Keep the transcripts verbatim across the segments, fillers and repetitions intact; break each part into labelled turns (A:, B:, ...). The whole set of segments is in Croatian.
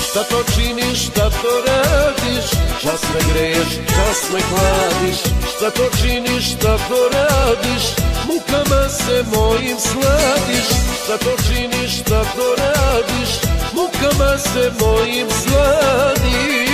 A: Šta to činiš, šta to radiš, čas me greješ, čas me hladiš. Šta to činiš, šta to radiš, mukama se mojim sladiš. Šta to činiš, šta to radiš, mukama se mojim sladiš.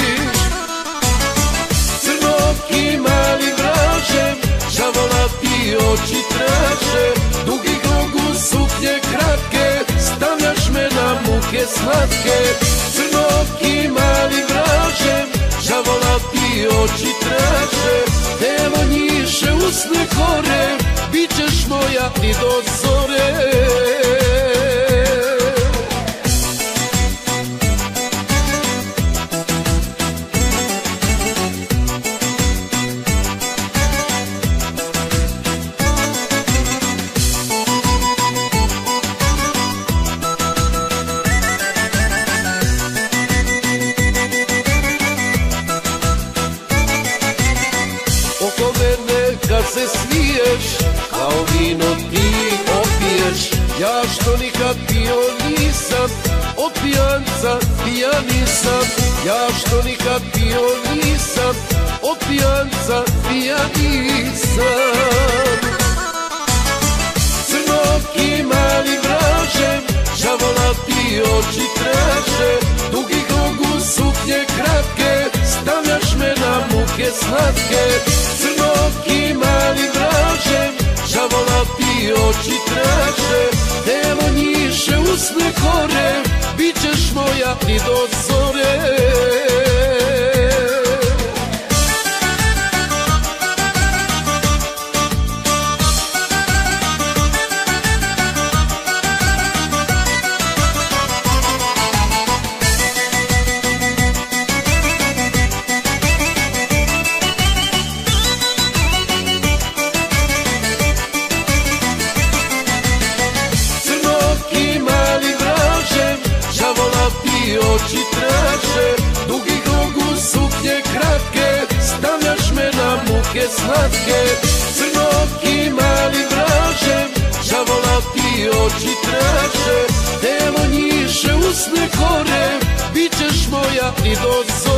A: Crnoki mali vraže, žavolati oči traže, dugi grogu suknje kratke, stavljaš me na muke slatke. Crnoki mali vraže, žavolati oči traže, telo njiše, usne kore, bit ćeš moja i do zore. Kad se smiješ, kao vino ti opiješ. Ja što nikad pio nisam, od pijanca pijan nisam. Ja što nikad pio nisam, od pijanca pijan nisam. Crnoki mali vraže, žavolati oči traže, dugi grogu suknje kratke, stavljaš me na muke slatke. Crnoki mali vraže, žavolati oči traže, telo njiše, usne kore, bit ćeš moja i do zore. Oči traže, dugi grogu suknje kratke, stavljaš me na muke slatke. Crnoki mali vraže, žavolati oči traže, telo njiše, usne kore, bit ćeš moja i do zore.